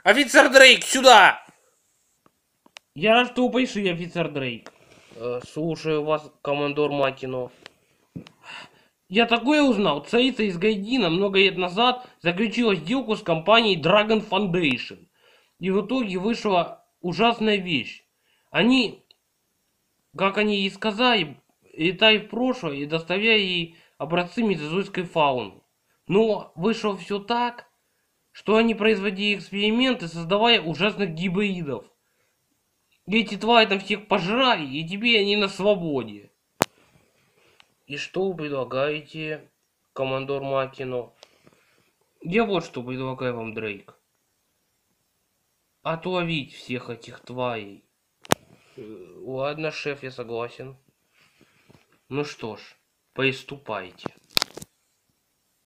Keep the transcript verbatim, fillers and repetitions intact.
Офицер Дрейк, сюда! Я рад, что вы пришли, офицер Дрейк. Э, слушаю вас, командор Макино. Я такое узнал. Царица из Гайдина много лет назад заключила сделку с компанией Dragon Foundation. И в итоге вышла ужасная вещь. Они, как они ей сказали, летают в прошлое и доставляя ей образцы мезозойской фауны. Но вышло все так, что они производили эксперименты, создавая ужасных гибридов. И эти твари там всех пожрали, и теперь они на свободе. И что вы предлагаете, командор Макино? Я вот что предлагаю вам, Дрейк. Отловить всех этих тварей. Э, Ладно, шеф, я согласен. Ну что ж, приступайте.